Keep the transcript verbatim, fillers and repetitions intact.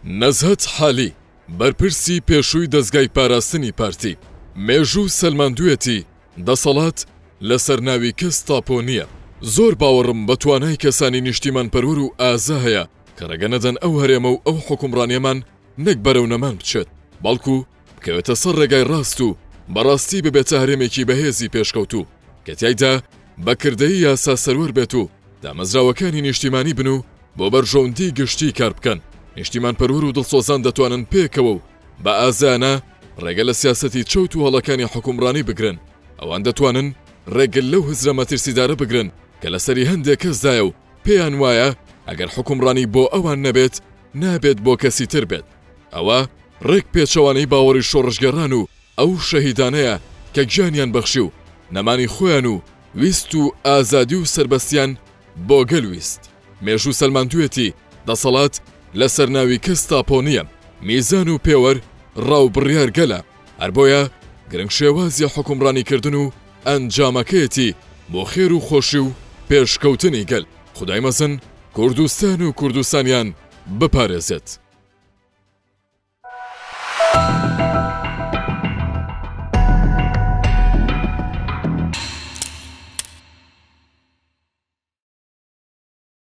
نەزهەت حالی بەرپرسی پێشووی دەزگای پاراستنی پارتی مێژوو سەلماندوویەتی دەسەڵات لەسەر ناوی کەس تاپۆ نییە. زۆر باوەڕم بە توانای کەسانی نیشتیمانپەروەر و ئازا هەیە کە ڕێگە نەدەن ئەو هەرێمە و ئەو حکومڕانیەمان نەک بەرەو نەمان بچێت، بەڵکو بکەوێتە سەر ڕێگای ڕاست و بەڕاستی ببێتە هەرێمێکی بەهێزی پێشکەوتوو کە تیایدا بەکردەی یاسا سەروەر بێت و دامەزراوەکانی نیشتیمانی بن و بۆ بەرژەوندی گشتی کار بکەن. نیشتیمانپەروەر و دڵسۆزان دەتوانن پێکەوە و بە ئازانە ڕێگە لە سیاسەتی چەوت و هەڵەکانی حکومڕانی بگرن. ئەوان دەتوانن ڕێگل لەو هزرە مەترسیدارە بگرن کە لەسەری هەندێک کەسدایە و پێیان وایە ئەگەر حکومڕانی بۆ ئەوان نەبێت نابێت بۆ کەسی تر بێت. ئەوە ڕێک پێچەوانەی باوەڕی شۆڕژگەڕان و ئەو شەهیدانەیە کە گیانیان بەخشی و نەمانی خۆیان و ویست و ئازادی و سربەستیان بۆ گەلویست. مێژوو سەلماندوویەتی دەسەڵات لەسەر ناوی کەس تاپۆ نییە، میزان و پێوەر ڕاو بڕیار گەلە، هەر بۆیە گرنگ شێوازی حکومڕانیکردن و ئەنجامەکەیەتی بۆ خێر و خۆشی و پێشکەوتنی گەل. خودای مەزن کوردستان و کوردستانیان بپارێزێت.